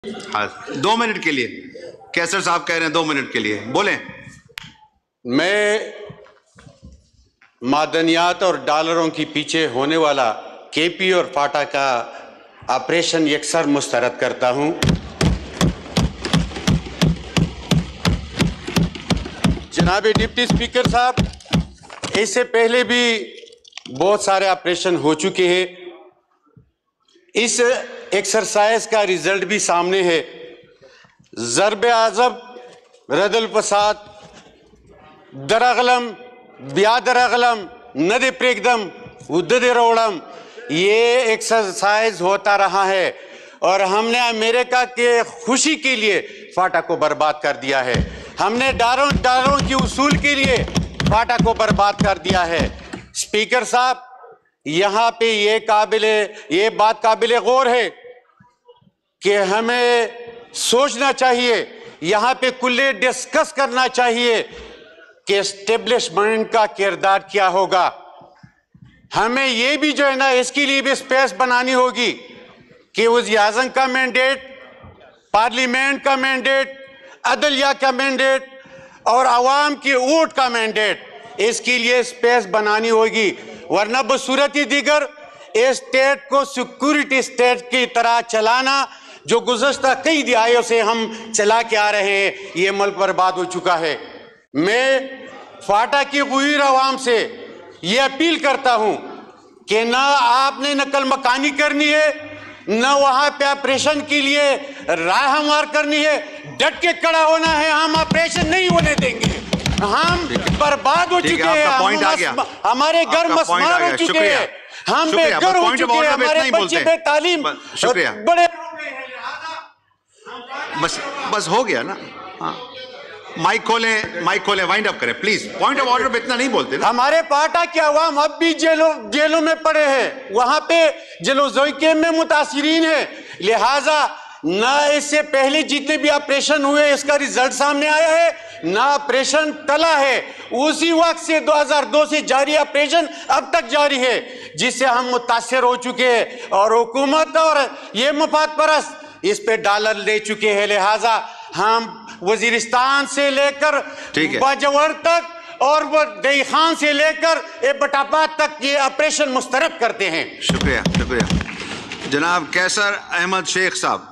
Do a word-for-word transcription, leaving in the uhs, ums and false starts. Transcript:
ہاں دو منٹ کے لیے کیسر صاحب کہہ رہے ہیں، دو منٹ کے لیے بولیں۔ میں معدنیات اور ڈالروں کے پیچھے ہونے والا کے پی اور فاٹا کا آپریشن یکسر مسترد کرتا ہوں۔ جناب ڈپٹی اسپیکر صاحب، اس سے پہلے بھی بہت سارے آپریشن ہو چکے ہیں، اس ایکسرسائز کا ریزلٹ بھی سامنے ہے۔ ضرب عضب، رد الفساد، درغلم، بیا درغلم، ند پریگدم، ودد روڑم، یہ ایکسرسائز ہوتا رہا ہے اور ہم نے امریکہ کے خوشی کے لیے فاٹا کو برباد کر دیا ہے۔ ہم نے ڈالروں ڈالروں کی اصول کے لیے فاٹا کو برباد کر دیا ہے۔ اسپیکر صاحب، یہاں پہ یہ قابل یہ بات قابل غور ہے کہ ہمیں سوچنا چاہیے، یہاں پہ کلے ڈسکس کرنا چاہیے کہ اسٹیبلشمنٹ کا کردار کیا ہوگا۔ ہمیں یہ بھی جو ہے نا اس کے لیے بھی اسپیس بنانی ہوگی کہ وزیر اعظم کا مینڈیٹ، پارلیمنٹ کا مینڈیٹ، عدلیہ کا مینڈیٹ اور عوام کی ووٹ کا مینڈیٹ، اس کے لیے اسپیس بنانی ہوگی، ورنہ بصورت دیگر اسٹیٹ کو سیکورٹی اسٹیٹ کی طرح چلانا جو گزشتہ کئی دہائیوں سے ہم چلا کے آ رہے ہیں، یہ ملک برباد ہو چکا ہے۔ میں فاٹا کی غیر عوام سے یہ اپیل کرتا ہوں کہ نہ آپ نے نقل مکانی کرنی ہے، نہ وہاں پہ آپریشن کے لیے رائے ہموار کرنی ہے، ڈٹ کے کھڑا ہونا ہے۔ ہم آپریشن نہیں ہونے دیں گے، ہم برباد ہو چکے ہیں، ہمارے گھر مسمار ہو چکے ہیں، ہم بے گھر ہو چکے ہیں، ہمارے بچے بے تعلیم بڑے بس بس ہو گیا نا۔ ہاں مائک کھولیں، مائک کھولیں، وائنڈ اپ کریں پلیز۔ پوائنٹ آف آرڈر پہ اتنا نہیں بولتے نا۔ ہمارے پاٹا کے عوام اب بھی جیلوں جیلوں میں پڑے ہیں، وہاں پہ جیلوں زوئی کیمپ میں متاثرین ہیں، لہٰذا نہ اس سے پہلے جتنے بھی آپریشن ہوئے اس کا ریزلٹ سامنے آیا ہے، نہ آپریشن ٹلا ہے، اسی وقت سے دو ہزار دو سے جاری آپریشن اب تک جاری ہے، جس سے ہم متاثر ہو چکے ہیں اور حکومت اور یہ مفاد پرست اس پہ ڈالر لے چکے ہیں۔ لہٰذا ہم وزیرستان سے لے کر باجوڑ تک اور وہ دہی خان سے لے کر بٹاپات تک یہ آپریشن مسترد کرتے ہیں۔ شکریہ شکریہ جناب کیسر احمد شیخ صاحب۔